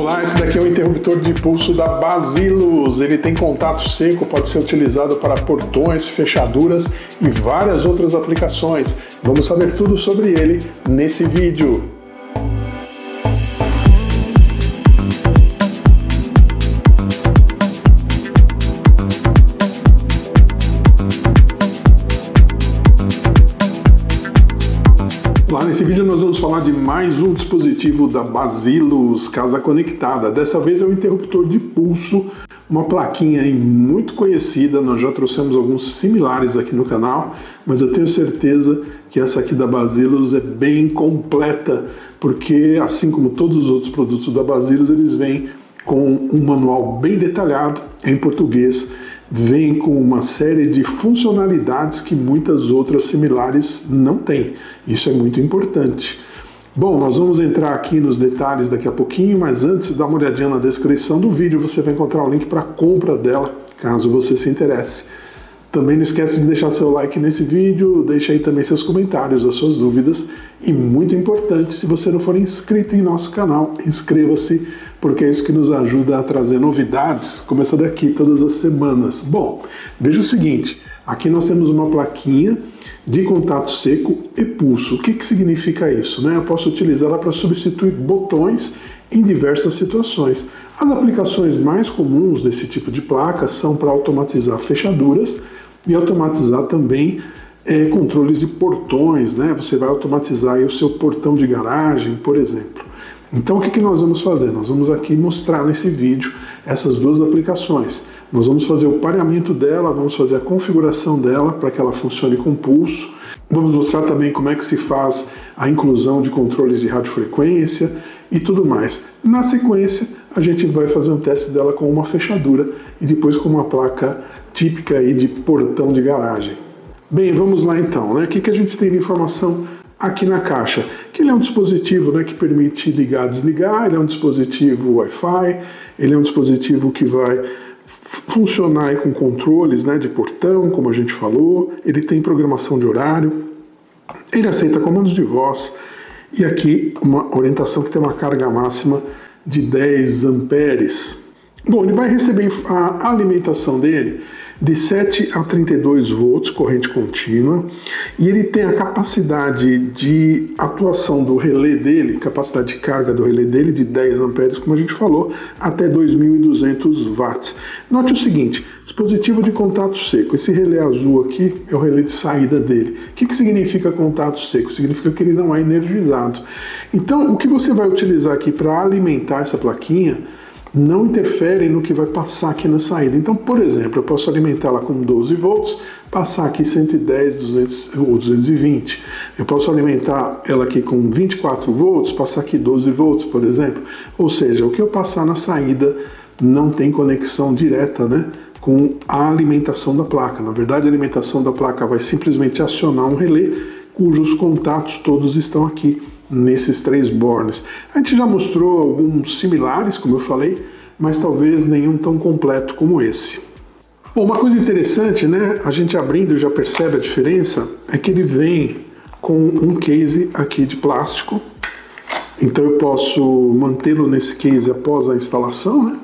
Olá, esse daqui é o interruptor de pulso da Basilos. Ele tem contato seco, pode ser utilizado para portões, fechaduras e várias outras aplicações. Vamos saber tudo sobre ele nesse vídeo. Lá nesse vídeo nós vamos falar de mais um dispositivo da Basilos, casa conectada. Dessa vez é um interruptor de pulso, uma plaquinha aí muito conhecida. Nós já trouxemos alguns similares aqui no canal, mas eu tenho certeza que essa aqui da Basilos é bem completa, porque assim como todos os outros produtos da Basilos, eles vêm com um manual bem detalhado em português, vem com uma série de funcionalidades que muitas outras similares não têm. Isso é muito importante. Bom, nós vamos entrar aqui nos detalhes daqui a pouquinho, mas antes, dá uma olhadinha na descrição do vídeo, você vai encontrar o link para a compra dela, caso você se interesse. Também não esquece de deixar seu like nesse vídeo, deixa aí também seus comentários, as suas dúvidas. E muito importante, se você não for inscrito em nosso canal, inscreva-se, porque é isso que nos ajuda a trazer novidades, como essa daqui, todas as semanas. Bom, veja o seguinte, aqui nós temos uma plaquinha de contato seco e pulso. O que significa isso, né? Eu posso utilizá-la para substituir botões em diversas situações. As aplicações mais comuns desse tipo de placa são para automatizar fechaduras e automatizar também controles de portões, né? Você vai automatizar aí o seu portão de garagem, por exemplo. Então o que nós vamos fazer? Nós vamos aqui mostrar nesse vídeo essas duas aplicações. Nós vamos fazer o pareamento dela, vamos fazer a configuração dela para que ela funcione com pulso. Vamos mostrar também como é que se faz a inclusão de controles de radiofrequência e tudo mais. Na sequência, a gente vai fazer um teste dela com uma fechadura e depois com uma placa típica aí de portão de garagem. Bem, vamos lá então, né? O que a gente tem de informação aqui na caixa? Que ele é um dispositivo, né, que permite ligar e desligar, ele é um dispositivo Wi-Fi, ele é um dispositivo que vai funcionar aí com controles, né, de portão, como a gente falou, ele tem programação de horário, ele aceita comandos de voz e aqui uma orientação que tem uma carga máxima de 10 amperes. Bom, ele vai receber a alimentação dele de 7 a 32 volts, corrente contínua, e ele tem a capacidade de atuação do relé dele, capacidade de carga do relé dele de 10 amperes, como a gente falou, até 2.200 watts. Note o seguinte, dispositivo de contato seco, esse relé azul aqui é o relé de saída dele. O que significa contato seco? Significa que ele não é energizado. Então, o que você vai utilizar aqui para alimentar essa plaquinha não interfere no que vai passar aqui na saída. Então, por exemplo, eu posso alimentá-la com 12 volts, passar aqui 110, 200 ou 220. Eu posso alimentar ela aqui com 24 volts, passar aqui 12 volts, por exemplo. Ou seja, o que eu passar na saída não tem conexão direta, né, com a alimentação da placa. Na verdade, a alimentação da placa vai simplesmente acionar um relé, cujos contatos todos estão aqui nesses 3 bornes. A gente já mostrou alguns similares, como eu falei, mas talvez nenhum tão completo como esse. Bom, uma coisa interessante, né, a gente abrindo já percebe a diferença, é que ele vem com um case aqui de plástico, então eu posso mantê-lo nesse case após a instalação, né?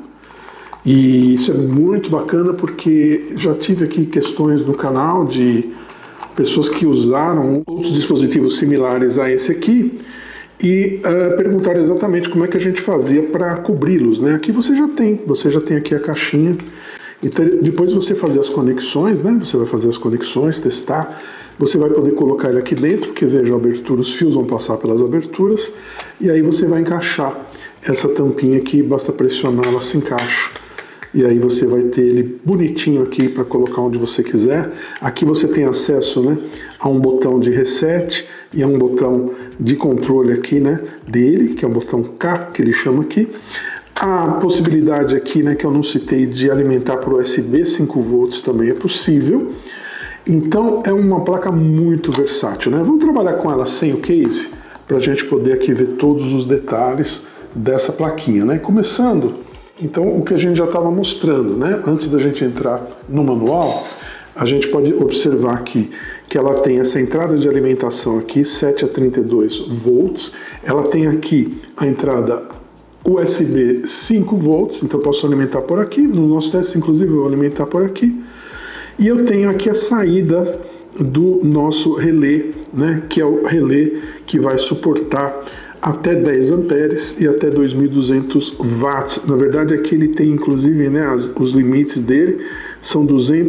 E isso é muito bacana porque já tive aqui questões no canal de pessoas que usaram outros dispositivos similares a esse aqui e perguntaram exatamente como é que a gente fazia para cobri-los, né? Aqui você já tem aqui a caixinha, então depois você fazer as conexões, né? Você vai fazer as conexões, testar, você vai poder colocar ele aqui dentro, porque veja a abertura, os fios vão passar pelas aberturas, e aí você vai encaixar essa tampinha aqui, basta pressionar, ela se encaixa. E aí você vai ter ele bonitinho aqui para colocar onde você quiser. Aqui você tem acesso, né, a um botão de reset e a um botão de controle aqui, né, dele, que é o botão K, que ele chama aqui. A possibilidade aqui, né, que eu não citei, de alimentar por USB 5 volts também é possível. Então é uma placa muito versátil, né? Vamos trabalhar com ela sem o case para a gente poder aqui ver todos os detalhes dessa plaquinha, né? Começando, então, o que a gente já estava mostrando, né? Antes da gente entrar no manual, a gente pode observar aqui que ela tem essa entrada de alimentação aqui, 7 a 32 volts. Ela tem aqui a entrada USB 5 volts, então eu posso alimentar por aqui. No nosso teste, inclusive, eu vou alimentar por aqui. E eu tenho aqui a saída do nosso relé, né, que é o relé que vai suportar até 10 amperes e até 2.200 watts. Na verdade, aqui ele tem, inclusive, né, os limites dele são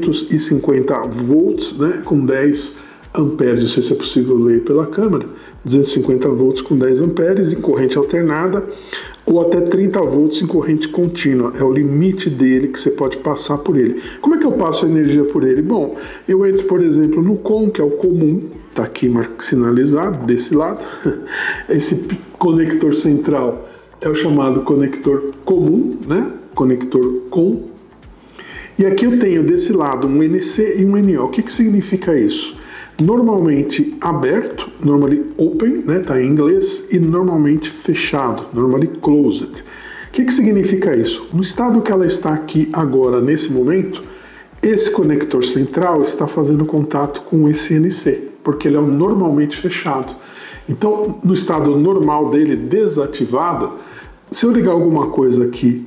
250 volts, né, com 10 amperes. Não sei se é possível ler pela câmera. 250 volts com 10 amperes em corrente alternada, ou até 30 volts em corrente contínua. É o limite dele que você pode passar por ele. Como é que eu passo a energia por ele? Bom, eu entro, por exemplo, no COM, que é o comum, está aqui sinalizado desse lado. Esse conector central é o chamado conector comum, né? Conector COM. E aqui eu tenho desse lado um NC e um NO. O que significa isso? Normalmente aberto, normally open, né, tá em inglês, e normalmente fechado, normally closed. O que significa isso? No estado que ela está aqui agora, nesse momento, esse conector central está fazendo contato com esse NC, porque ele é normalmente fechado. Então, no estado normal dele, desativado, se eu ligar alguma coisa aqui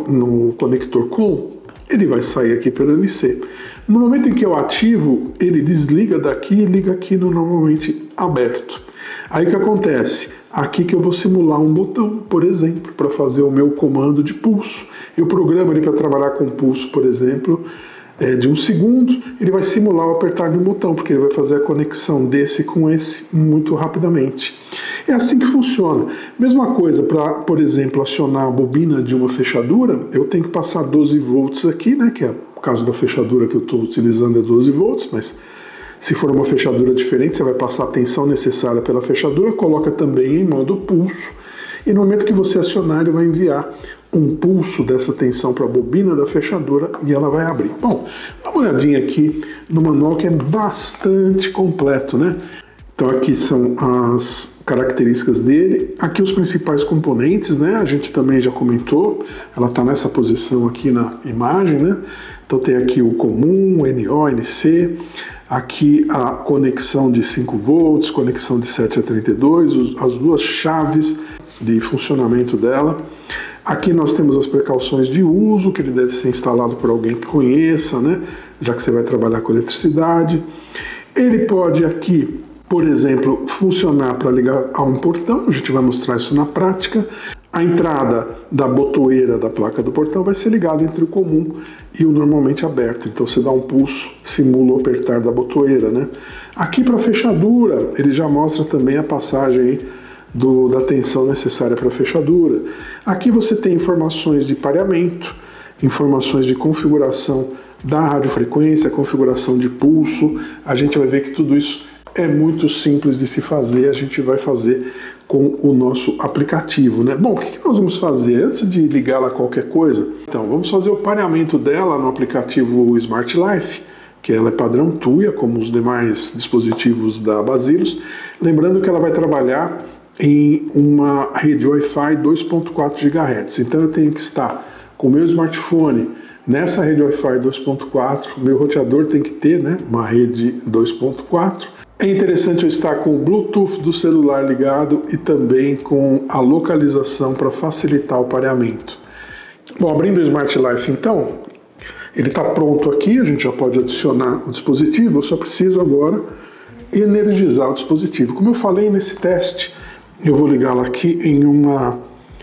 no conector COM, ele vai sair aqui pelo NC. No momento em que eu ativo, ele desliga daqui e liga aqui no normalmente aberto. Aí o que acontece? Aqui que eu vou simular um botão, por exemplo, para fazer o meu comando de pulso. Eu programo ele para trabalhar com pulso, por exemplo, de 1 segundo, ele vai simular o apertar de um botão, porque ele vai fazer a conexão desse com esse muito rapidamente. É assim que funciona. Mesma coisa para, por exemplo, acionar a bobina de uma fechadura, eu tenho que passar 12 volts aqui, né, que é o caso da fechadura que eu estou utilizando é 12 volts, mas se for uma fechadura diferente, você vai passar a tensão necessária pela fechadura, coloca também em modo pulso, e no momento que você acionar, ele vai enviar um pulso dessa tensão para a bobina da fechadura e ela vai abrir. Bom, dá uma olhadinha aqui no manual que é bastante completo, né? Então aqui são as características dele, aqui os principais componentes, né? A gente também já comentou, ela está nessa posição aqui na imagem, né? Então tem aqui o comum, NO, NC, aqui a conexão de 5 volts, conexão de 7 a 32, as duas chaves de funcionamento dela. Aqui nós temos as precauções de uso, que ele deve ser instalado por alguém que conheça, né? Já que você vai trabalhar com eletricidade. Ele pode aqui, por exemplo, funcionar para ligar a um portão, a gente vai mostrar isso na prática. A entrada da botoeira da placa do portão vai ser ligada entre o comum e o normalmente aberto. Então você dá um pulso, simula o apertar da botoeira, né? Aqui para a fechadura, ele já mostra também a passagem aí da tensão necessária para a fechadura. Aqui você tem informações de pareamento, informações de configuração da radiofrequência, configuração de pulso. A gente vai ver que tudo isso é muito simples de se fazer, a gente vai fazer com o nosso aplicativo, né? Bom, o que nós vamos fazer antes de ligá-la a qualquer coisa? Então, vamos fazer o pareamento dela no aplicativo Smart Life, que ela é padrão TUIA, como os demais dispositivos da Basilos. Lembrando que ela vai trabalhar em uma rede Wi-Fi 2.4 GHz. Então eu tenho que estar com o meu smartphone nessa rede Wi-Fi 2.4, meu roteador tem que ter, né, uma rede 2.4. É interessante eu estar com o Bluetooth do celular ligado e também com a localização para facilitar o pareamento. Bom, abrindo o Smart Life então, ele está pronto aqui, a gente já pode adicionar o dispositivo, eu só preciso agora energizar o dispositivo. Como eu falei nesse teste, eu vou ligá-la aqui em uma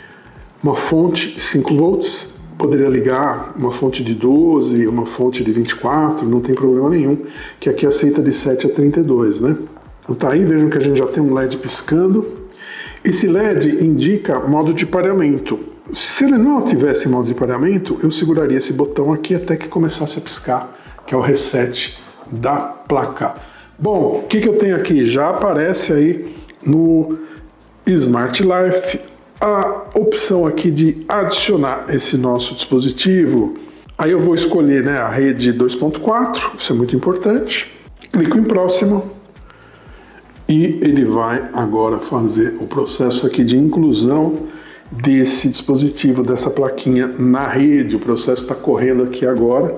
fonte 5 volts, poderia ligar uma fonte de 12, uma fonte de 24, não tem problema nenhum, que aqui aceita de 7 a 32, né? Então tá aí, vejam que a gente já tem um LED piscando. Esse LED indica modo de pareamento. Se ele não tivesse modo de pareamento, eu seguraria esse botão aqui até que começasse a piscar, que é o reset da placa. Bom, o que eu tenho aqui? Já aparece aí no Smart Life a opção aqui de adicionar esse nosso dispositivo. Aí eu vou escolher, né, a rede 2.4, isso é muito importante. Clico em próximo e ele vai agora fazer o processo aqui de inclusão desse dispositivo, dessa plaquinha na rede. O processo está correndo aqui agora.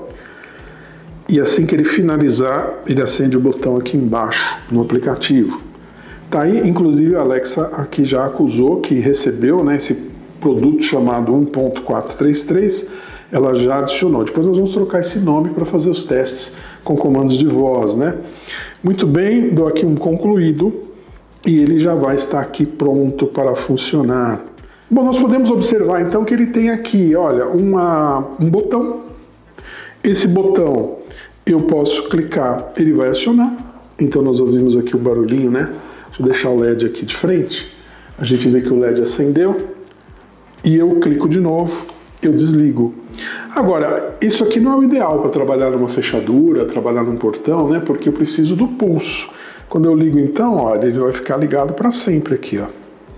E assim que ele finalizar, ele acende o botão aqui embaixo no aplicativo. Tá aí, inclusive a Alexa aqui já acusou que recebeu, né, esse produto chamado 1.433, ela já adicionou. Depois nós vamos trocar esse nome para fazer os testes com comandos de voz, né? Muito bem, dou aqui um concluído e ele já vai estar aqui pronto para funcionar. Bom, nós podemos observar então que ele tem aqui, olha, um botão. Esse botão eu posso clicar, ele vai acionar. Então nós ouvimos aqui o barulhinho, né? Deixa eu deixar o LED aqui de frente. A gente vê que o LED acendeu e eu clico de novo, eu desligo. Agora, isso aqui não é o ideal para trabalhar numa fechadura, trabalhar num portão, né? Porque eu preciso do pulso. Quando eu ligo então, olha, ele vai ficar ligado para sempre aqui, ó.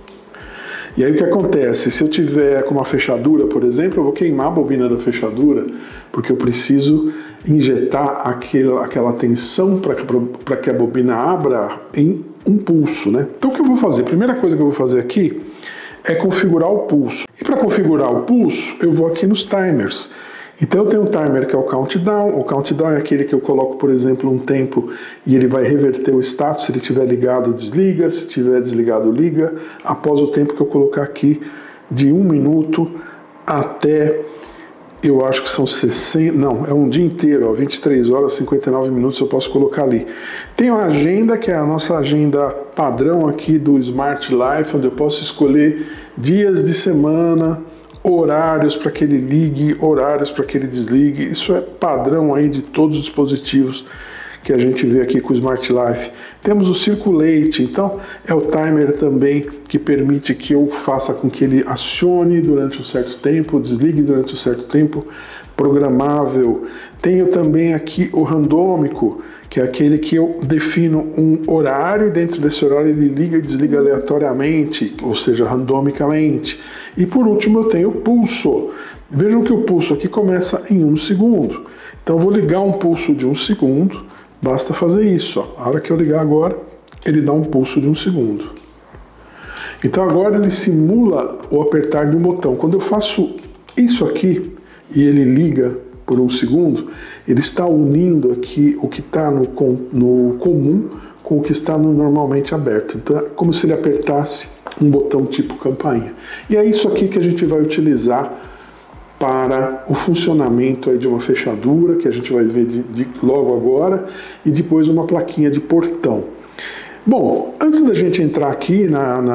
E aí o que acontece? Se eu tiver com uma fechadura, por exemplo, eu vou queimar a bobina da fechadura, porque eu preciso injetar aquela tensão para que a bobina abra em um pulso, né? Então o que eu vou fazer? A primeira coisa que eu vou fazer aqui é configurar o pulso. E para configurar o pulso, eu vou aqui nos timers. Então eu tenho um timer que é o countdown. O countdown é aquele que eu coloco, por exemplo, um tempo e ele vai reverter o status. Se ele estiver ligado, desliga. Se estiver desligado, liga. Após o tempo que eu colocar aqui, de 1 minuto até, eu acho que são 60, não, é um dia inteiro, ó, 23 horas, 59 minutos eu posso colocar ali. Tem uma agenda, que é a nossa agenda padrão aqui do Smart Life, onde eu posso escolher dias de semana, horários para que ele ligue, horários para que ele desligue. Isso é padrão aí de todos os dispositivos que a gente vê aqui com o Smart Life. Temos o Circulate, então é o timer também que permite que eu faça com que ele acione durante um certo tempo, desligue durante um certo tempo, programável. Tenho também aqui o randômico, que é aquele que eu defino um horário e dentro desse horário ele liga e desliga aleatoriamente, ou seja, randomicamente. E por último eu tenho o pulso. Vejam que o pulso aqui começa em 1 segundo. Então eu vou ligar um pulso de 1 segundo, basta fazer isso. Ó. A hora que eu ligar agora, ele dá um pulso de 1 segundo. Então agora ele simula o apertar de um botão. Quando eu faço isso aqui e ele liga por 1 segundo, ele está unindo aqui o que está no comum com o que está no normalmente aberto. Então é como se ele apertasse um botão tipo campainha. E é isso aqui que a gente vai utilizar para o funcionamento aí de uma fechadura, que a gente vai ver logo agora, e depois uma plaquinha de portão. Bom, antes da gente entrar aqui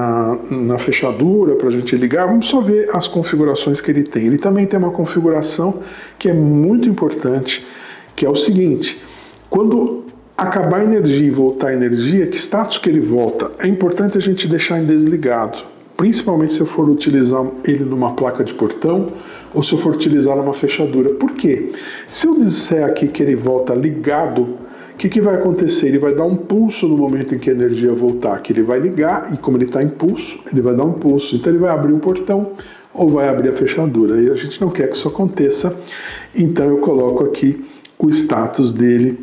na fechadura para a gente ligar, vamos só ver as configurações que ele tem. Ele também tem uma configuração que é muito importante, que é o seguinte: quando acabar a energia e voltar a energia, que status que ele volta? É importante a gente deixar em desligado, principalmente se eu for utilizar ele numa placa de portão ou se eu for utilizar numa fechadura. Por quê? Se eu disser aqui que ele volta ligado, o que vai acontecer? Ele vai dar um pulso no momento em que a energia voltar, que ele vai ligar, e como ele está em pulso, ele vai dar um pulso. Então ele vai abrir o portão ou vai abrir a fechadura. E a gente não quer que isso aconteça, então eu coloco aqui o status dele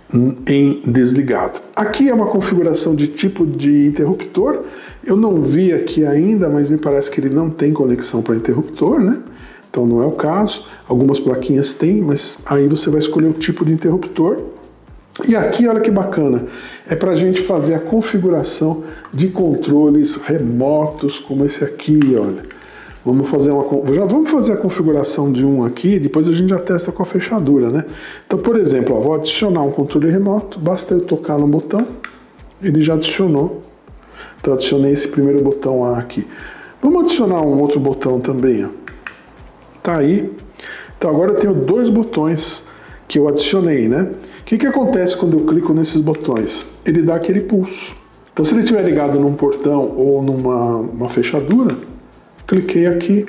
em desligado. Aqui é uma configuração de tipo de interruptor. Eu não vi aqui ainda, mas me parece que ele não tem conexão para interruptor, né? Então não é o caso. Algumas plaquinhas têm, mas aí você vai escolher o tipo de interruptor. E aqui, olha que bacana, é para a gente fazer a configuração de controles remotos, como esse aqui, olha. Vamos fazer a configuração de um aqui, depois a gente já testa com a fechadura, né? Então, por exemplo, ó, vou adicionar um controle remoto, basta eu tocar no botão, ele já adicionou. Então, adicionei esse primeiro botão A aqui. Vamos adicionar um outro botão também, ó. Tá aí. Então, agora eu tenho 2 botões que eu adicionei, né? O que acontece quando eu clico nesses botões? Ele dá aquele pulso. Então, se ele estiver ligado num portão ou numa fechadura, cliquei aqui,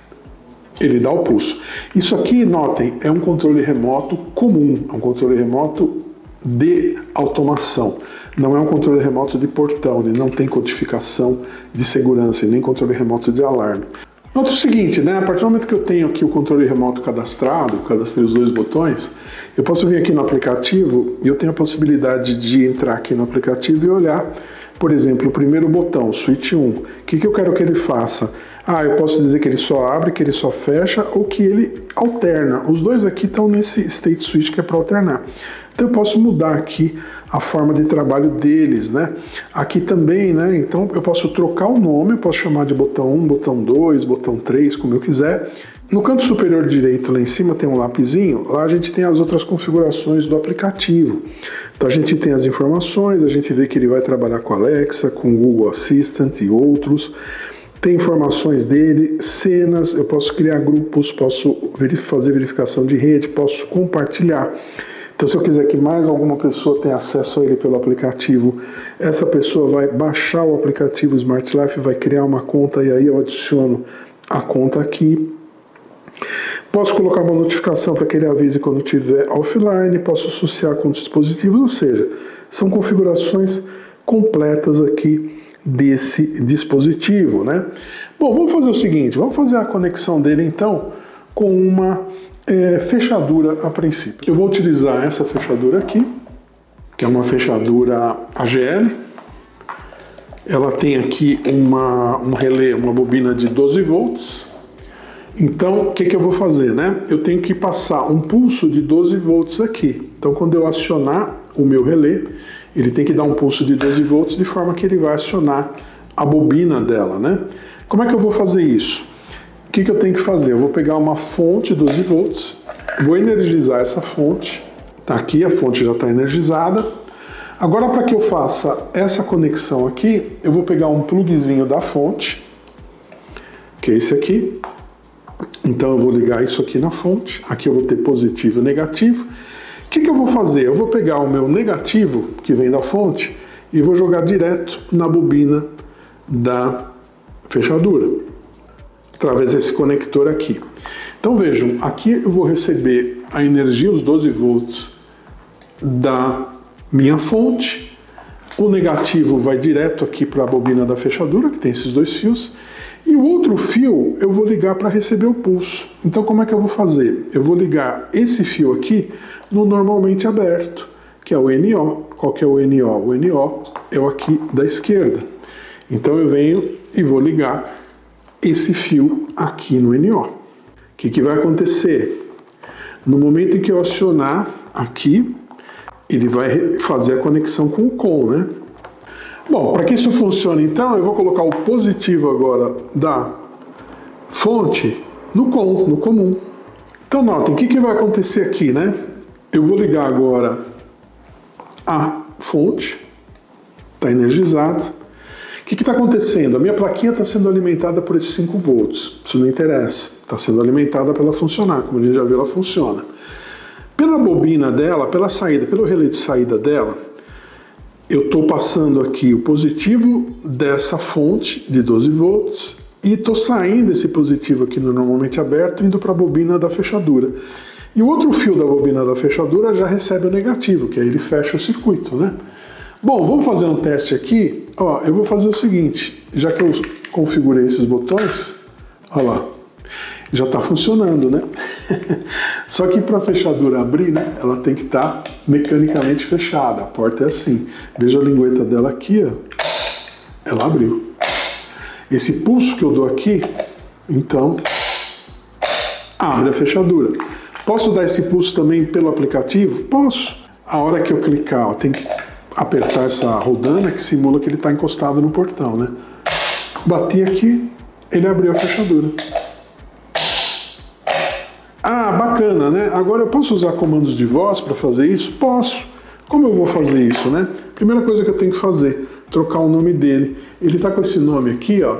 ele dá o pulso. Isso aqui, notem, é um controle remoto comum, é um controle remoto de automação. Não é um controle remoto de portão, ele não tem codificação de segurança, nem controle remoto de alarme. Nota o seguinte, né? A partir do momento que eu tenho aqui o controle remoto cadastrado, cadastrei os 2 botões, eu posso vir aqui no aplicativo e eu tenho a possibilidade de entrar aqui no aplicativo e olhar, por exemplo, o primeiro botão, switch 1. O que eu quero que ele faça? Eu posso dizer que ele só abre, que ele só fecha ou que ele alterna. Os 2 aqui estão nesse state switch que é para alternar. Então eu posso mudar aqui a forma de trabalho deles, né? Aqui também, né? Então eu posso trocar o nome, eu posso chamar de botão 1, botão 2, botão 3, como eu quiser. No canto superior direito, lá em cima, tem um lapisinho. Lá a gente tem as outras configurações do aplicativo. Então a gente tem as informações, a gente vê que ele vai trabalhar com Alexa, com Google Assistant e outros. Tem informações dele, cenas, eu posso criar grupos, posso fazer verificação de rede, posso compartilhar. Então, se eu quiser que mais alguma pessoa tenha acesso a ele pelo aplicativo, essa pessoa vai baixar o aplicativo Smart Life, vai criar uma conta e aí eu adiciono a conta aqui. Posso colocar uma notificação para que ele avise quando estiver offline, posso associar com dispositivos, ou seja, são configurações completas aqui desse dispositivo, né? Bom, vamos fazer o seguinte, vamos fazer a conexão dele então com uma fechadura a princípio. Eu vou utilizar essa fechadura aqui, que é uma fechadura AGL. Ela tem aqui um relé, uma bobina de 12 volts. Então, o que eu vou fazer, né? Eu tenho que passar um pulso de 12 volts aqui. Então, quando eu acionar o meu relé, ele tem que dar um pulso de 12 volts de forma que ele vai acionar a bobina dela, né? Como é que eu vou fazer isso? O que eu tenho que fazer? Eu vou pegar uma fonte 12 volts, vou energizar essa fonte. Tá aqui, a fonte já está energizada. Agora, para que eu faça essa conexão aqui, eu vou pegar um plugzinho da fonte, que é esse aqui. Então eu vou ligar isso aqui na fonte. Aqui eu vou ter positivo e negativo. O que eu vou fazer? Eu vou pegar o meu negativo, que vem da fonte, e vou jogar direto na bobina da fechadura, através desse conector aqui. Então vejam, aqui eu vou receber a energia, os 12 volts da minha fonte. O negativo vai direto aqui para a bobina da fechadura, que tem esses dois fios. E o outro fio eu vou ligar para receber o pulso. Então como é que eu vou fazer? Eu vou ligar esse fio aqui no normalmente aberto, que é o NO. Qual que é o NO? O NO é o aqui da esquerda. Então eu venho e vou ligar esse fio aqui no NO. O que vai acontecer? No momento em que eu acionar aqui, ele vai fazer a conexão com o COM, né? Bom, para que isso funcione então, eu vou colocar o positivo agora da fonte no COM, no comum. Então notem, o que vai acontecer aqui, né? Eu vou ligar agora a fonte, está energizado. O que está acontecendo? A minha plaquinha está sendo alimentada por esses 5 volts, isso não interessa, está sendo alimentada para ela funcionar, como a gente já viu, ela funciona. Pela bobina dela, pela saída, pelo relé de saída dela, eu estou passando aqui o positivo dessa fonte de 12 volts e estou saindo esse positivo aqui no normalmente aberto, indo para a bobina da fechadura. E o outro fio da bobina da fechadura já recebe o negativo, que aí ele fecha o circuito, né? Bom, vamos fazer um teste aqui. Ó, eu vou fazer o seguinte, já que eu configurei esses botões, olha lá, já está funcionando, né? Só que para a fechadura abrir, né, ela tem que estar mecanicamente fechada. A porta é assim. Veja a lingueta dela aqui, ó. Ela abriu. Esse pulso que eu dou aqui, então, abre a fechadura. Posso dar esse pulso também pelo aplicativo? Posso. A hora que eu clicar, ó, tem que apertar essa rodana que simula que ele está encostado no portão, né? Bati aqui, ele abriu a fechadura. Ah, bacana, né? Agora eu posso usar comandos de voz para fazer isso? Posso. Como eu vou fazer isso, né? Primeira coisa que eu tenho que fazer, trocar o nome dele. Ele está com esse nome aqui, ó,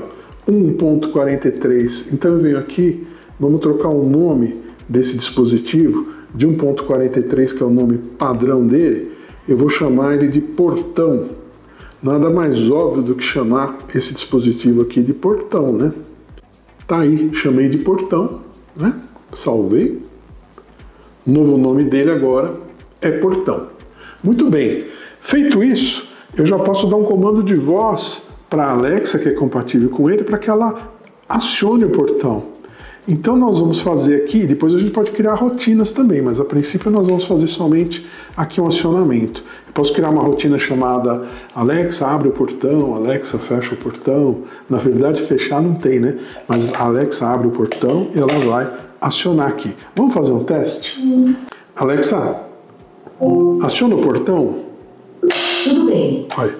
1.43. Então eu venho aqui, vamos trocar o nome desse dispositivo de 1.43, que é o nome padrão dele. Eu vou chamar ele de portão. Nada mais óbvio do que chamar esse dispositivo aqui de portão, né? Tá aí, chamei de portão, né? Salvei. O novo nome dele agora é portão. Muito bem. Feito isso, eu já posso dar um comando de voz para a Alexa, que é compatível com ele, para que ela acione o portão. Então nós vamos fazer aqui, depois a gente pode criar rotinas também, mas a princípio nós vamos fazer somente aqui um acionamento. Eu posso criar uma rotina chamada Alexa, abre o portão, Alexa, fecha o portão. Na verdade, fechar não tem, né? Mas Alexa, abre o portão e ela vai acionar aqui. Vamos fazer um teste? Alexa, Aciona o portão. Tudo bem. Olha.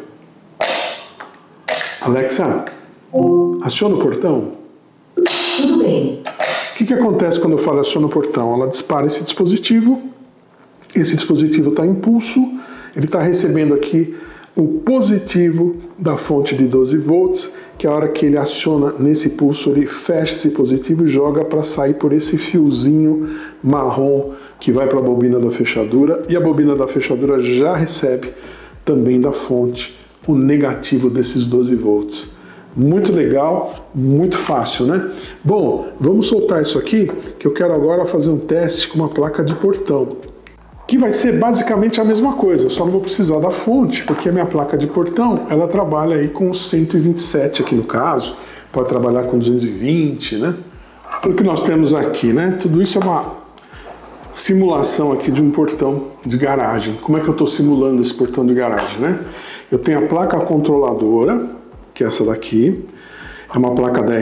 Alexa, aciona o portão. Tudo bem. O que acontece quando eu falo aciona o portão? Ela dispara esse dispositivo está em pulso, ele está recebendo aqui o positivo da fonte de 12 volts, que a hora que ele aciona nesse pulso, ele fecha esse positivo e joga para sair por esse fiozinho marrom que vai para a bobina da fechadura, e a bobina da fechadura já recebe também da fonte o negativo desses 12 volts. Muito legal, muito fácil, né? Bom, vamos soltar isso aqui, que eu quero agora fazer um teste com uma placa de portão, que vai ser basicamente a mesma coisa, eu só não vou precisar da fonte, porque a minha placa de portão, ela trabalha aí com 127 aqui no caso, pode trabalhar com 220, né? Olha o que nós temos aqui, né? Tudo isso é uma simulação aqui de um portão de garagem. Como é que eu estou simulando esse portão de garagem, né? Eu tenho a placa controladora, que é essa daqui, é uma placa da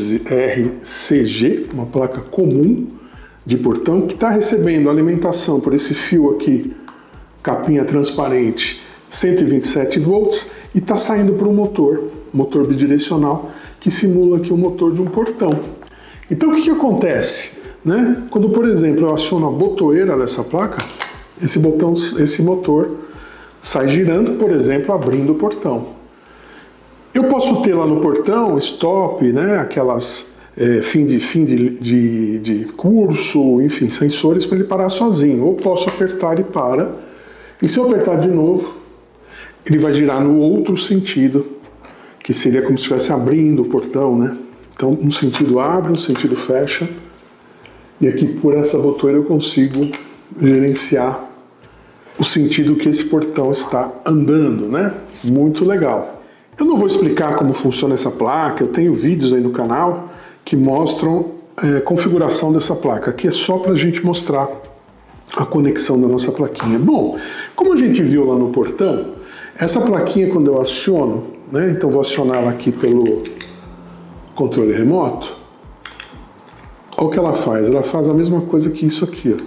RCG, uma placa comum de portão, que está recebendo alimentação por esse fio aqui, capinha transparente, 127 volts, e está saindo para um motor bidirecional, que simula aqui o motor de um portão. Então o que acontece, né? Quando, por exemplo, eu aciono a botoeira dessa placa, esse motor sai girando, por exemplo, abrindo o portão. Eu posso ter lá no portão stop, né? Aquelas fim de curso, enfim, sensores para ele parar sozinho. Ou posso apertar, ele para. E se eu apertar de novo, ele vai girar no outro sentido, que seria como se estivesse abrindo o portão, né? Então, um sentido abre, um sentido fecha. E aqui, por essa botoeira, eu consigo gerenciar o sentido que esse portão está andando, né? Muito legal. Eu não vou explicar como funciona essa placa, eu tenho vídeos aí no canal que mostram a configuração dessa placa. Aqui é só para a gente mostrar a conexão da nossa plaquinha. Bom, como a gente viu lá no portão, essa plaquinha, quando eu aciono, né, então vou acionar ela aqui pelo controle remoto, olha o que ela faz. Ela faz a mesma coisa que isso aqui, ó.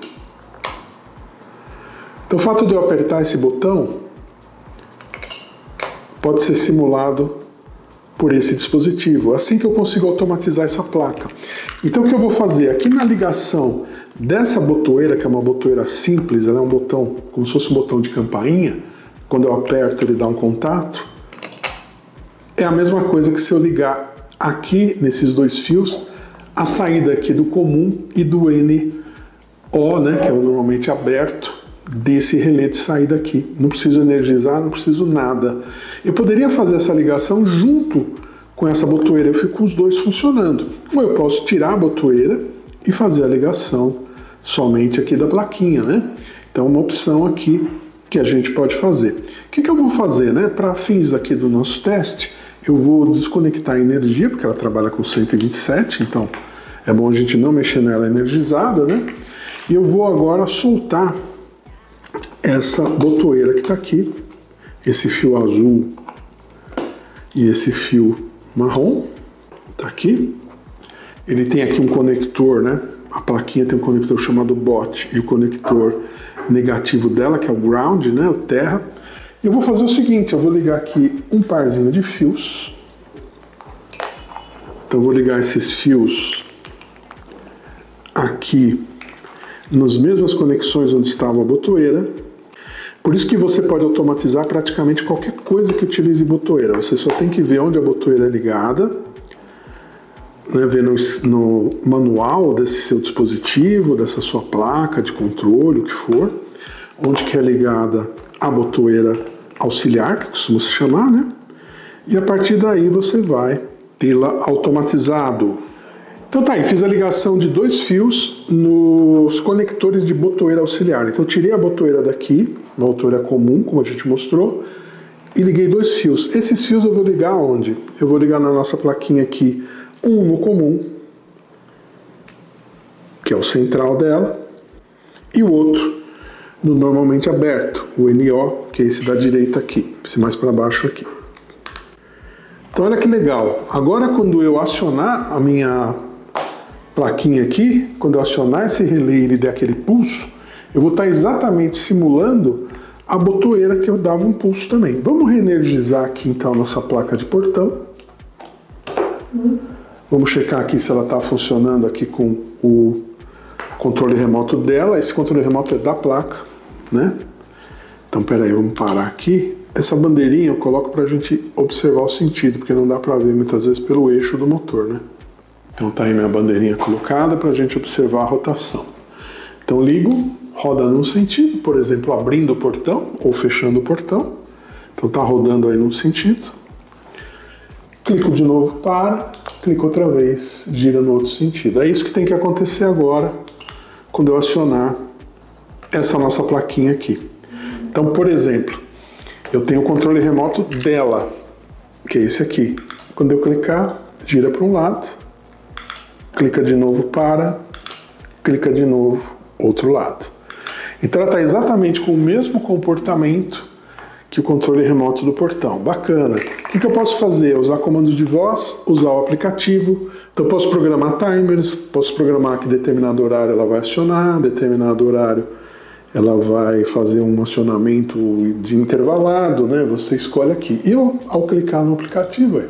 Então o fato de eu apertar esse botão pode ser simulado por esse dispositivo, assim que eu consigo automatizar essa placa. Então o que eu vou fazer? Aqui na ligação dessa botoeira, que é uma botoeira simples, ela é um botão, como se fosse um botão de campainha, quando eu aperto ele dá um contato, é a mesma coisa que se eu ligar aqui nesses dois fios, a saída aqui do comum e do NO, né, que é o normalmente aberto, desse relé de saída aqui. Não preciso energizar, não preciso nada. Eu poderia fazer essa ligação junto com essa botoeira, eu fico com os dois funcionando. Ou eu posso tirar a botoeira e fazer a ligação somente aqui da plaquinha, né? Então uma opção aqui que a gente pode fazer. O que eu vou fazer, né? Para fins aqui do nosso teste, eu vou desconectar a energia, porque ela trabalha com 127, então é bom a gente não mexer nela energizada, né? E eu vou agora soltar essa botoeira que está aqui, esse fio azul e esse fio marrom, está aqui. Ele tem aqui um conector, né? A plaquinha tem um conector chamado bot e o conector negativo dela, que é o ground, né? O terra. E eu vou fazer o seguinte, eu vou ligar aqui um parzinho de fios. Então eu vou ligar esses fios aqui nas mesmas conexões onde estava a botoeira. Por isso que você pode automatizar praticamente qualquer coisa que utilize botoeira. Você só tem que ver onde a botoeira é ligada, né, ver no manual desse seu dispositivo, dessa sua placa de controle, o que for, onde que é ligada a botoeira auxiliar, que costuma se chamar, né? E a partir daí você vai tê-la automatizado. Então tá aí, fiz a ligação de dois fios nos conectores de botoeira auxiliar. Então tirei a botoeira daqui, uma botoeira comum, como a gente mostrou, e liguei dois fios. Esses fios eu vou ligar onde? Eu vou ligar na nossa plaquinha aqui, um no comum, que é o central dela, e o outro no normalmente aberto, o NO, que é esse da direita aqui, esse mais para baixo aqui. Então olha que legal. Agora quando eu acionar a minha plaquinha aqui, quando eu acionar esse relé e ele der aquele pulso, eu vou estar exatamente simulando a botoeira que eu dava um pulso também. Vamos reenergizar aqui então a nossa placa de portão. Vamos checar aqui se ela está funcionando aqui com o controle remoto dela. Esse controle remoto é da placa, né? Então, peraí, vamos parar aqui. Essa bandeirinha eu coloco para a gente observar o sentido, porque não dá para ver muitas vezes pelo eixo do motor, né? Então tá aí minha bandeirinha colocada para a gente observar a rotação. Então ligo, roda num sentido, por exemplo, abrindo o portão ou fechando o portão. Então tá rodando aí num sentido. Clico de novo para, clico outra vez, gira no outro sentido. É isso que tem que acontecer agora quando eu acionar essa nossa plaquinha aqui. Então, por exemplo, eu tenho o controle remoto dela, que é esse aqui. Quando eu clicar, gira para um lado, clica de novo para, clica de novo, outro lado. Então ela está exatamente com o mesmo comportamento que o controle remoto do portão. Bacana. O que eu posso fazer? Usar comandos de voz, usar o aplicativo. Então eu posso programar timers, posso programar que determinado horário ela vai acionar, determinado horário ela vai fazer um acionamento de intervalado, né? Você escolhe aqui. E eu, ao clicar no aplicativo,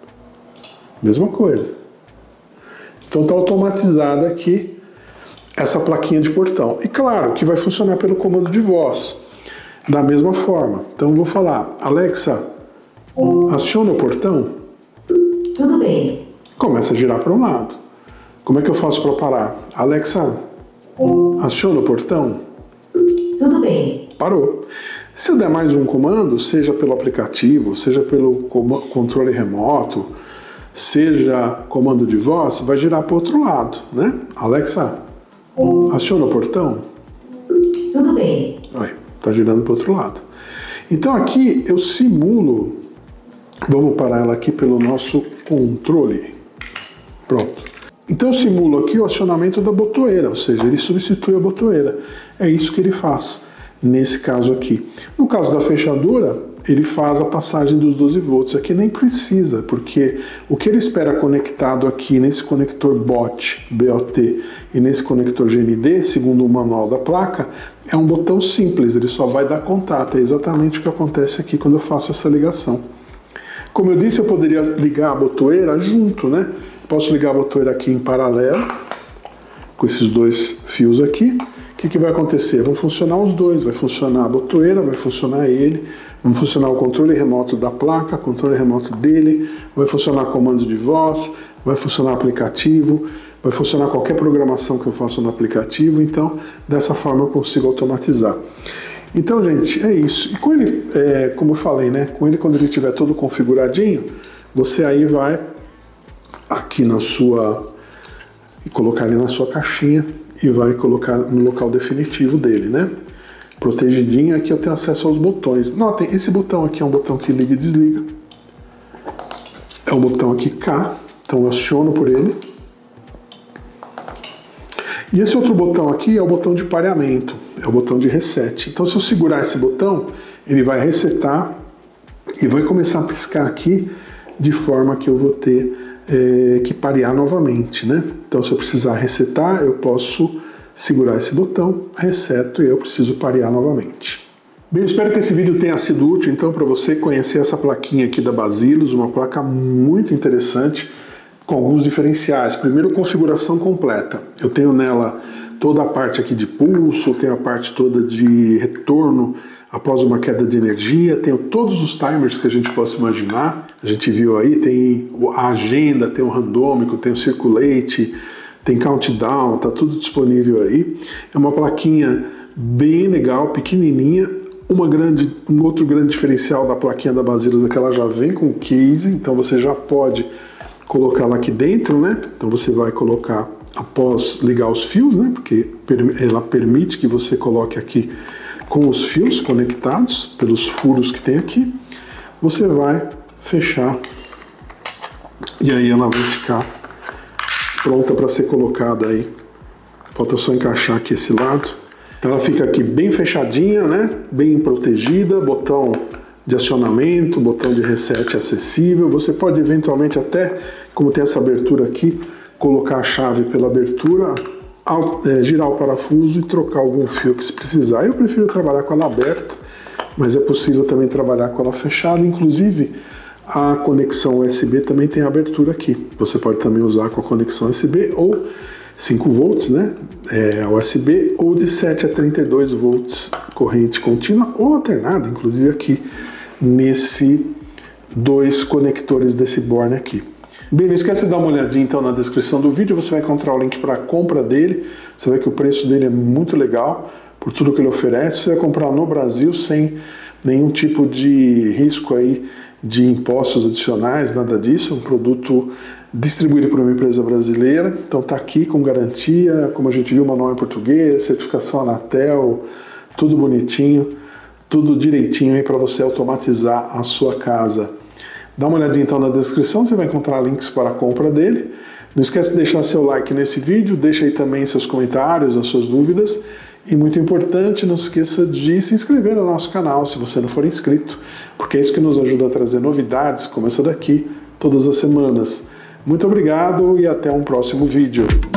mesma coisa. Então está automatizada aqui essa plaquinha de portão. E claro que vai funcionar pelo comando de voz, da mesma forma. Então eu vou falar, Alexa, aciona o portão. Tudo bem. Começa a girar para um lado. Como é que eu faço para parar? Alexa, aciona o portão. Tudo bem. Parou. Se eu der mais um comando, seja pelo aplicativo, seja pelo controle remoto, seja comando de voz, vai girar para o outro lado, né? Alexa, aciona o portão. Tudo bem. Está girando para o outro lado. Então aqui eu simulo, vamos parar ela aqui pelo nosso controle. Pronto. Então eu simulo aqui o acionamento da botoeira, ou seja, ele substitui a botoeira. É isso que ele faz nesse caso aqui. No caso da fechadura, ele faz a passagem dos 12 volts. Aqui nem precisa, porque o que ele espera conectado aqui nesse conector BOT e nesse conector GND, segundo o manual da placa, é um botão simples, ele só vai dar contato. É exatamente o que acontece aqui quando eu faço essa ligação. Como eu disse, eu poderia ligar a botoeira junto, né? Posso ligar a botoeira aqui em paralelo, com esses dois fios aqui. O que vai acontecer? Vão funcionar os dois, vai funcionar a botoeira, vai funcionar ele, vai funcionar o controle remoto da placa, controle remoto dele, vai funcionar comandos de voz, vai funcionar aplicativo, vai funcionar qualquer programação que eu faça no aplicativo. Então, dessa forma eu consigo automatizar. Então, gente, é isso. E com ele, como eu falei, né? Com ele, quando ele estiver todo configuradinho, você aí vai aqui na sua, e colocar ele na sua caixinha e vai colocar no local definitivo dele, né? Protegidinho, aqui eu tenho acesso aos botões. Notem, esse botão aqui é um botão que liga e desliga. É o botão aqui K, então eu aciono por ele. E esse outro botão aqui é o botão de pareamento, é o botão de reset. Então se eu segurar esse botão, ele vai resetar e vai começar a piscar aqui de forma que eu vou ter que parear novamente, né? Então se eu precisar resetar, eu posso segurar esse botão, reseto e eu preciso parear novamente. Bem, eu espero que esse vídeo tenha sido útil então para você conhecer essa plaquinha aqui da Basilos, uma placa muito interessante com alguns diferenciais. Primeiro, configuração completa. Eu tenho nela toda a parte aqui de pulso, tenho a parte toda de retorno após uma queda de energia, tenho todos os timers que a gente possa imaginar. A gente viu aí, tem a agenda, tem o randômico, tem o circulate, tem countdown, tá tudo disponível aí. É uma plaquinha bem legal, pequenininha. Um outro grande diferencial da plaquinha da Basilos é que ela já vem com case, então você já pode colocá-la aqui dentro, né? Então você vai colocar após ligar os fios, né? Porque ela permite que você coloque aqui com os fios conectados pelos furos que tem aqui. Você vai fechar e aí ela vai ficar pronta para ser colocada aí. Falta só encaixar aqui esse lado. Então ela fica aqui bem fechadinha, né? Bem protegida, botão de acionamento, botão de reset acessível. Você pode eventualmente até, como tem essa abertura aqui, colocar a chave pela abertura, girar o parafuso e trocar algum fio que se precisar. Eu prefiro trabalhar com ela aberta, mas é possível também trabalhar com ela fechada. Inclusive, a conexão USB também tem abertura aqui. Você pode também usar com a conexão USB ou 5 volts, né? USB, ou de 7 a 32 volts corrente contínua ou alternada, inclusive aqui nesse 2 conectores desse borne aqui. Bem, não esquece de dar uma olhadinha então na descrição do vídeo, você vai encontrar o link para a compra dele. Você vê que o preço dele é muito legal por tudo que ele oferece. Você vai comprar no Brasil sem nenhum tipo de risco aí de impostos adicionais, nada disso. É um produto distribuído por uma empresa brasileira, então está aqui com garantia, como a gente viu, manual em português, certificação Anatel, tudo bonitinho, tudo direitinho aí para você automatizar a sua casa. Dá uma olhadinha então na descrição, você vai encontrar links para a compra dele. Não esquece de deixar seu like nesse vídeo, deixa aí também seus comentários, as suas dúvidas. E muito importante, não esqueça de se inscrever no nosso canal se você não for inscrito, porque é isso que nos ajuda a trazer novidades como essa daqui todas as semanas. Muito obrigado e até um próximo vídeo.